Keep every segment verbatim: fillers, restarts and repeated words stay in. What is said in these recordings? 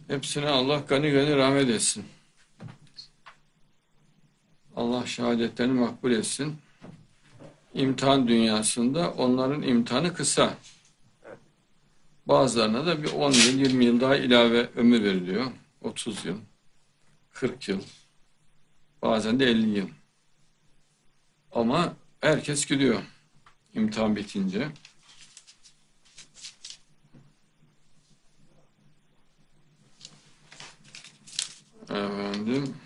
Hepsine Allah gani gani rahmet etsin. Allah şehadetlerini makbul etsin. İmtihan dünyasında onların imtihanı kısa. Bazılarına da bir on yıl, yirmi yıl daha ilave ömür veriliyor. otuz yıl, kırk yıl, bazen de elli yıl. Ama herkes gidiyor imtihan bitince. Efendim,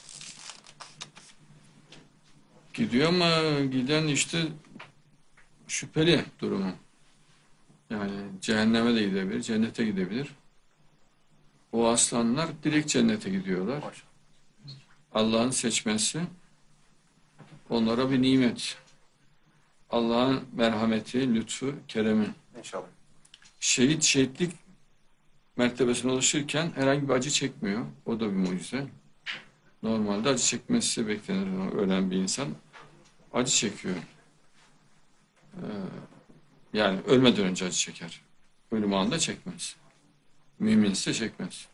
gidiyor ama giden işte şüpheli durumu. Yani cehenneme de gidebilir, cennete gidebilir. O aslanlar direkt cennete gidiyorlar. Allah'ın seçmesi onlara bir nimet. Allah'ın merhameti, lütfu, keremi. İnşallah. Şehit, şehitlik mertebesine ulaşırken herhangi bir acı çekmiyor. O da bir mucize. Normalde acı çekmesi beklenir. Ölen bir insan acı çekiyor. Ee, yani ölmeden önce acı çeker. Ölüm anında çekmez. Mümin ise çekmez.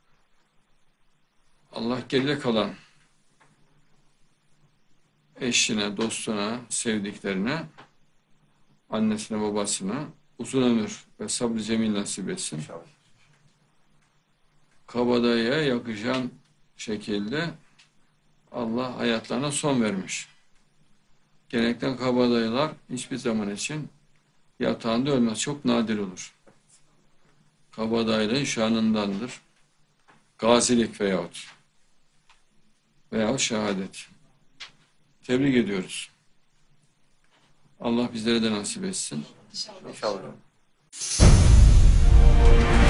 Allah geride kalan eşine, dostuna, sevdiklerine, annesine, babasına uzun ömür ve sabır cemil nasip etsin. İnşallah. Kabadayıya yakışan şekilde Allah hayatlarına son vermiş. Genellikle kabadayılar hiçbir zaman için yatağında ölmez. Çok nadir olur. Kabadayılığın şanındandır. Gazilik veyahut veyahut şehadet. Tebrik ediyoruz. Allah bizlere de nasip etsin. İnşallah.